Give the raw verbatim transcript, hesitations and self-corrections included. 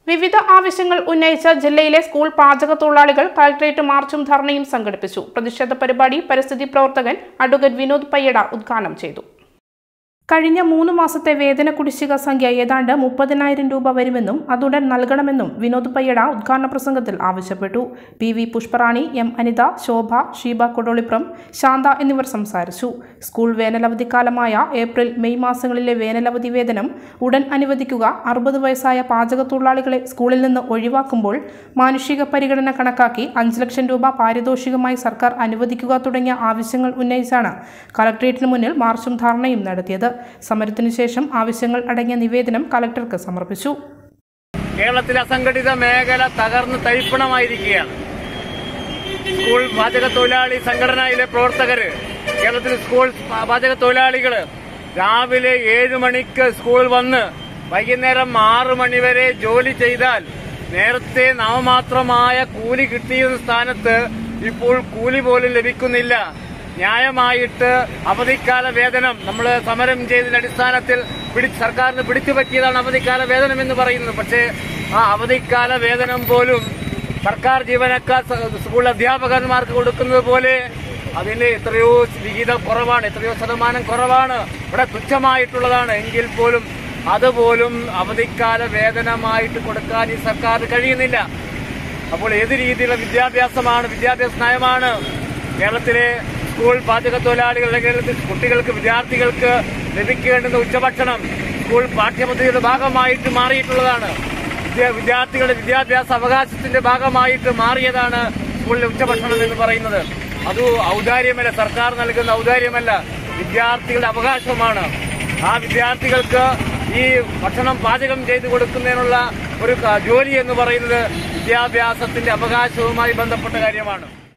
വിവിധ ആവശ്യങ്ങൾ ഉന്നയിച്ച ജില്ലയിലെ സ്കൂൾ പാചക തൊഴിലാളികൾ കളക്ടറേറ്റ് മാർച്ചും ധർണയും സംഘടിപ്പിച്ചു. പ്രതിഷേധ പരിപാടി പരിസ്ഥിതി പ്രവർത്തകൻ അഡ്വക്കേറ്റ് വിനോദ് പയ്യട ഉദ്ഘാടനം ചെയ്തു. കഴിഞ്ഞ മൂന്ന് മാസത്തെ വേതന കുടിശ്ശിക സംഖ്യ ഏതാണ്ട് മുപ്പതിനായിരം രൂപ വരുമെന്നും അതുടൻ നൽകണമെന്നും വിനോദ് പയ്യട ഉദ്ഘാടന പ്രസംഗത്തിൽ ആവശ്യപ്പെട്ടു. P V Pushparani, M Anitha, Shobha, Sheeba Kodoliprom, Shantha എന്നിവർ സംസാരിച്ചു. സ്കൂൾ വേനലവധിക്കാലമായ ഏപ്രിൽ മെയ് മാസങ്ങളിലെ വേനലവധി വേതനം ഉടൻ അനുവദിക്കുക, അറുപത് വയസ്സായ പാചക തൊഴിലാളികളെ സ്കൂളിൽ നിന്ന് ഒഴിവാക്കുമ്പോൾ മാനുഷിക പരിഗണന കണക്കാക്കി അഞ്ച് ലക്ഷം രൂപ പാരിതോഷികമായി സർക്കാർ അനുവദിക്കുക തുടങ്ങിയ ആവശ്യങ്ങൾ ഉന്നയിച്ചാണ് കളക്ടറേറ്റിന് മുന്നിൽ മാർച്ചും ധർണയും നടത്തിയത്. സമരത്തിനു ശേഷം ആവശ്യങ്ങൾ അടങ്ങിയ നിവേദനം കളക്ടർക്ക് സമർപ്പിച്ചു. കേരളത്തിലെ അസംഘടിത മേഖല തകർന്ന് തരിപ്പണമായിരിക്കുകയാണ്. സ്കൂൾ പാചക തൊഴിലാളി സംഘടനയിലെ പ്രവർത്തകര്, കേരളത്തിലെ സ്കൂൾ പാചക തൊഴിലാളികള് രാവിലെ ഏഴു മണിക്ക് സ്കൂൾ വന്ന് വൈകുന്നേരം ആറു മണിവരെ ജോലി ചെയ്താൽ നേരത്തെ നാമമാത്രമായ കൂലി കിട്ടിയിരുന്ന സ്ഥാനത്ത് ഇപ്പോൾ കൂലി പോലും ലഭിക്കുന്നില്ല. ന്യായമായിട്ട് അവധിക്കാല വേതനം നമ്മൾ സമരം ചെയ്തതിന്റെ അടിസ്ഥാനത്തിൽ സർക്കാരിന് പിടിച്ചു പറ്റിയതാണ് അവധിക്കാല വേതനം എന്ന് പറയുന്നത്. പക്ഷേ ആ അവധിക്കാല വേതനം പോലും സർക്കാർ ജീവനക്കാർ സ്കൂൾ അധ്യാപകന്മാർക്ക് കൊടുക്കുന്നത് പോലെ അതിന് എത്രയോ വിഹിതം കുറവാണ്, എത്രയോ ശതമാനം കുറവാണ്, ഇവിടെ തുച്ഛമായിട്ടുള്ളതാണ്. എങ്കിൽ പോലും അതുപോലും അവധിക്കാല വേതനമായിട്ട് കൊടുക്കാൻ ഈ സർക്കാരിന് കഴിയുന്നില്ല. അപ്പോൾ ഏത് രീതിയിലുള്ള വിദ്യാഭ്യാസമാണ്, വിദ്യാഭ്യാസ നയമാണ് കേരളത്തിലെ സ്കൂൾ പാചക തൊഴിലാളികൾ അല്ലെങ്കിൽ കുട്ടികൾക്ക്, വിദ്യാർത്ഥികൾക്ക് ലഭിക്കേണ്ടുന്ന ഉച്ചഭക്ഷണം സ്കൂൾ പാഠ്യപദ്ധതിയുടെ ഭാഗമായിട്ട് മാറിയിട്ടുള്ളതാണ്. വിദ്യാർത്ഥികളുടെ വിദ്യാഭ്യാസ അവകാശത്തിന്റെ ഭാഗമായിട്ട് മാറിയതാണ് സ്കൂളിലെ ഉച്ചഭക്ഷണം എന്ന് പറയുന്നത്. അത് ഔദാര്യമല്ല, സർക്കാർ നൽകുന്ന ഔദാര്യമല്ല, വിദ്യാർത്ഥികളുടെ അവകാശമാണ്. ആ വിദ്യാർത്ഥികൾക്ക് ഈ ഭക്ഷണം പാചകം ചെയ്തു കൊടുക്കുന്നതിനുള്ള ഒരു ജോലി എന്ന് പറയുന്നത് വിദ്യാഭ്യാസത്തിന്റെ അവകാശവുമായി ബന്ധപ്പെട്ട കാര്യമാണ്.